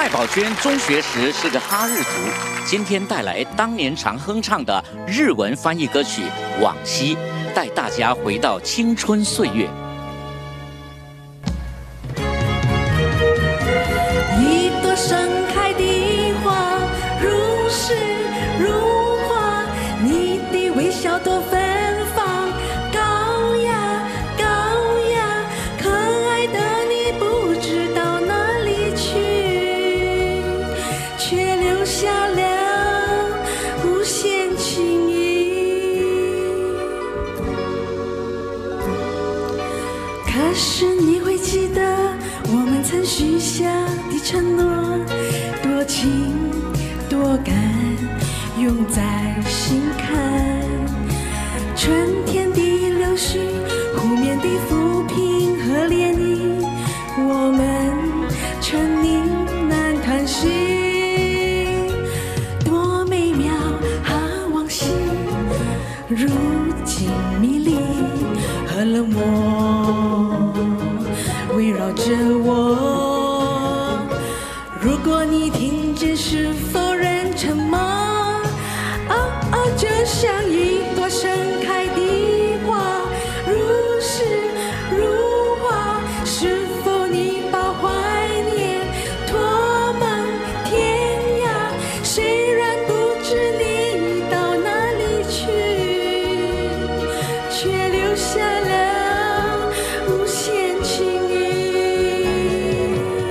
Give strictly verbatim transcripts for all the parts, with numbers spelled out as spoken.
赖宝娟中学时是个哈日族，今天带来当年常哼唱的日文翻译歌曲《往昔》，带大家回到青春岁月。 一朵盛开的花，如诗如画，你的微笑多芬芳，高雅高雅，可爱的你不知道哪里去，却留下了无限情意。可是你会记得我们曾许下的承诺，多情多感，永在心坎。春天的柳絮，湖面的浮萍和涟漪，我们沉溺难叹息，多美妙啊往昔，如今迷离和冷漠围绕着我。如果你听见，是否仍沉默？啊啊，就像一朵盛开的花，如诗如画。是否你把怀念托梦天涯？虽然不知你到哪里去，却留下了无限情意。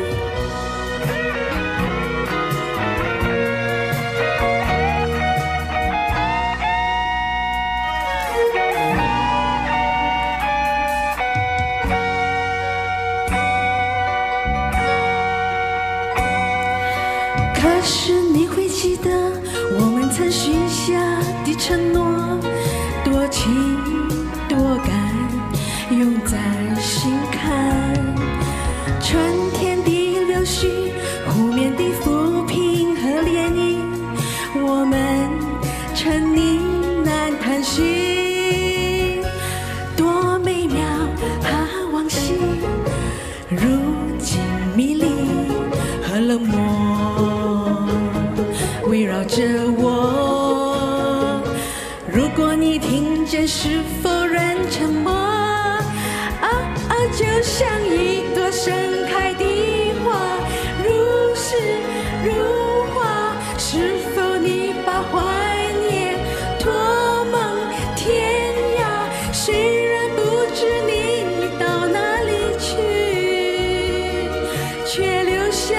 可是你会记得我们曾许下的承诺，多情多感，永在心坎。春天的柳絮，湖面的浮萍和涟漪，我们沉溺难叹息，多美妙啊往昔，如今迷离和冷漠围绕着我。如果你听见，是否仍沉默？啊啊，就像一朵盛开的花，如诗如画。是否你把怀念托梦天涯？虽然不知你到哪里去，却留下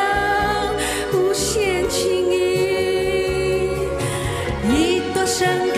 了无限情意。一朵盛